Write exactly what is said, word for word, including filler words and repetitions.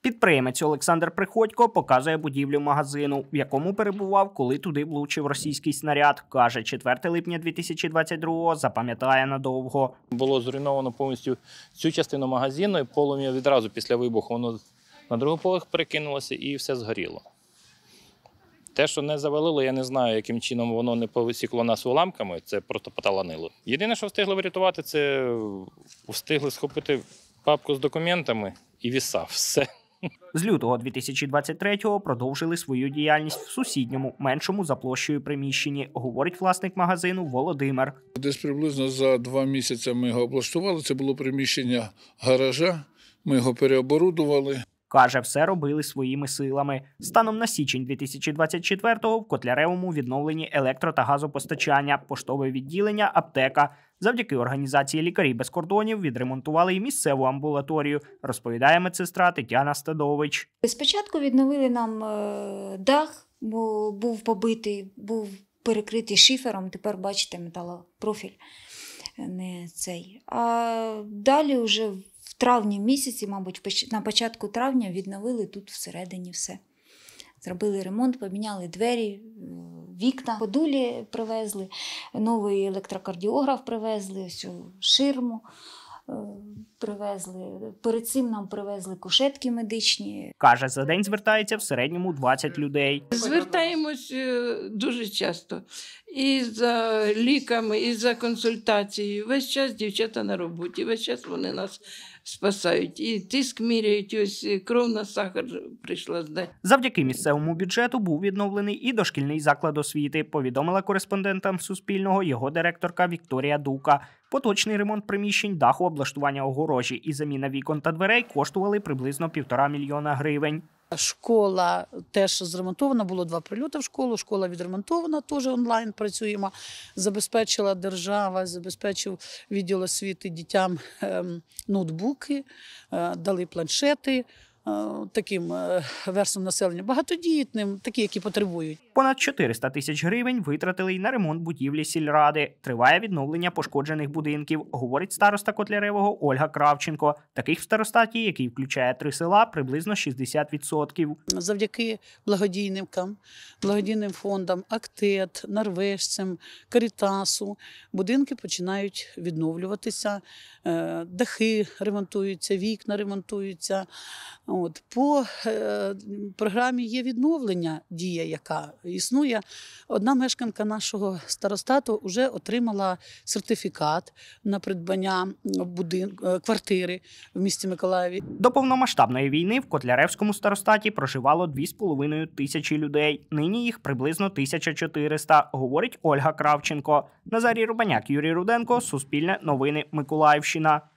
Підприємець Олександр Приходько показує будівлю магазину, в якому перебував, коли туди влучив російський снаряд. Каже, четвертого липня дві тисячі двадцять другого запам'ятає надовго. Було зруйновано повністю цю частину магазину, і полум'я відразу після вибуху воно на другий поверх перекинулося і все згоріло. Те, що не завалило, я не знаю, яким чином воно не повисікло нас уламками, це просто поталанило. Єдине, що встигли врятувати, це встигли схопити папку з документами і віса. Все. З лютого дві тисячі двадцять третього продовжили свою діяльність в сусідньому, меншому за площею приміщенні, говорить власник магазину Володимир. Десь приблизно за два місяці ми його облаштували. Це було приміщення гаража, ми його переоборудували. Каже, все робили своїми силами. Станом на січень дві тисячі двадцять четвертого в Котляревому відновлені електро- та газопостачання, поштове відділення, аптека. Завдяки організації «Лікарі без кордонів» відремонтували й місцеву амбулаторію, розповідає медсестра Тетяна Стадович. Спочатку відновили нам дах, бо був побитий, був перекритий шифером, тепер, бачите, металопрофіль, не цей. А далі вже в травні місяці, мабуть, на початку травня відновили тут всередині все. Зробили ремонт, поміняли двері, вікна, ходулі привезли, новий електрокардіограф привезли, всю ширму привезли. Перед цим нам привезли кушетки медичні. Каже, за день звертається в середньому двадцять людей. Звертаємось дуже часто. І за ліками, і за консультацією. Весь час дівчата на роботі, весь час вони нас спасають. І тиск міряють, ось кров на сахар прийшла здати. Завдяки місцевому бюджету був відновлений і дошкільний заклад освіти, повідомила кореспондентам Суспільного його директорка Вікторія Дука. Поточний ремонт приміщень, даху, облаштування огорожі і заміна вікон та дверей коштували приблизно півтора мільйона гривень. Школа теж зремонтована, було два прильоти в школу, школа відремонтована, теж онлайн працюємо. Забезпечила держава, забезпечив відділ освіти дітям ноутбуки, дали планшети таким верствам населення, багатодітним, такі, які потребують. Понад чотириста тисяч гривень витратили й на ремонт будівлі сільради. Триває відновлення пошкоджених будинків, говорить староста Котляревого Ольга Кравченко. Таких в старостаті, який включає три села, приблизно шістдесят відсотків. Завдяки благодійникам, благодійним фондам, Актет, норвежцям, Карітасу, будинки починають відновлюватися, дахи ремонтуються, вікна ремонтуються. От, по е, програмі є відновлення, дія, яка існує. Одна мешканка нашого старостату вже отримала сертифікат на придбання будин... квартири в місті Миколаєві. До повномасштабної війни в Котляревському старостаті проживало дві з половиною тисячі людей. Нині їх приблизно тисяча чотириста, говорить Ольга Кравченко. Назарій Рубаняк, Юрій Руденко, Суспільне новини, Миколаївщина.